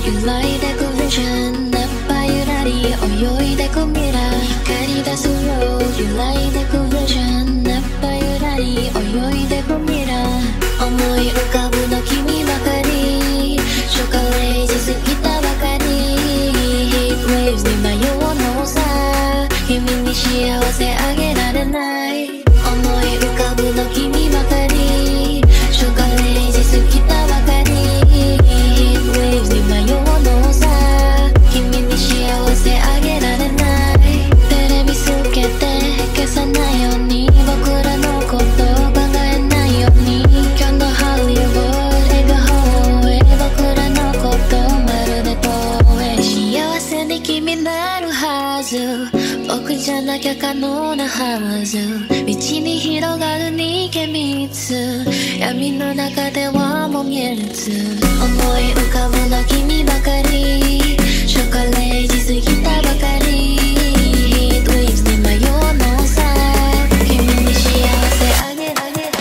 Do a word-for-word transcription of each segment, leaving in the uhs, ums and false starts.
揺らいでくビジョン、ナッパゆらり泳いでく未来、光り出すロード揺らいでくビジョン、ナッパゆらり泳いでく未来、思い浮かぶの君ばかり、ショカレージ過ぎたばかり、ヒートウェーブに迷うのさ、君に幸せあげられない、思い浮かぶの君ばかり、ショカレージ過ぎたばかり、ヒートウェーブに迷うのさ、君に幸せあげられない、テレビつけて消さないように、僕らのこと考えないように、今日のハリウッド笑顔へ、僕らのことまるで遠い、幸せに君なるはず、僕じゃなきゃ可能なはず、道に広がる逃げ道、闇の中ではもう見えるつ、思い浮かぶの君ばかり、ショカレージ過ぎたばかり、ヒートウェーブに迷うのさ、君に幸せあげられる、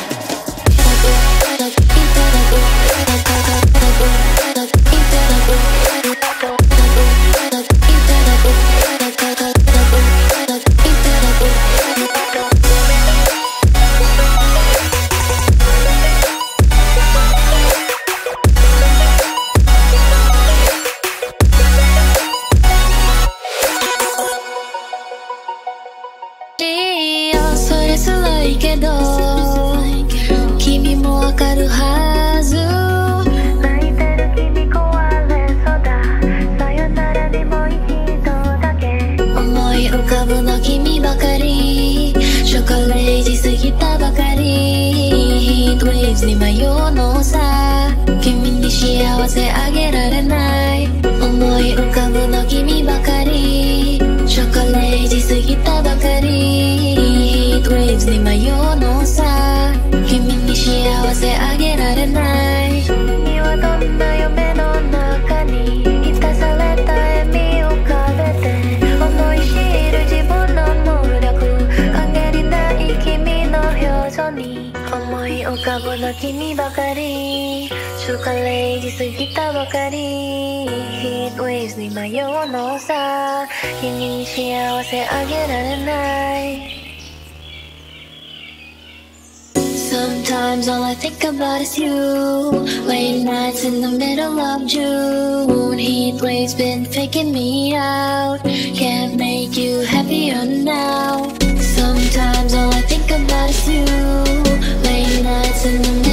それすらいいけど君もわかるはず、泣いてる君壊れそうだ、さよならにもう一度だけ、思い浮かぶの君ばかり、ショカレージ過ぎたばかり、ヒートウェーブに迷うのさ、君に幸せあげられない、思い浮かぶの君ばかり、ショカレージ過ぎたばかり、ヒートウェーブに迷うのさ、君に幸せあげられない、君はどんな夢の中に満たされた笑みを浮かべて、思い知る自分の無力、陰りない君の表情に、思い浮かぶの君ばかり、ショカレージ過ぎたばかり、ヒートウェーブに迷うのさ、君に幸せあげられない。Sometimes all I think about is you, late nights in the middle of June, heat waves been faking me out, can't make you happier now. Sometimes all I think about is you, late nights in the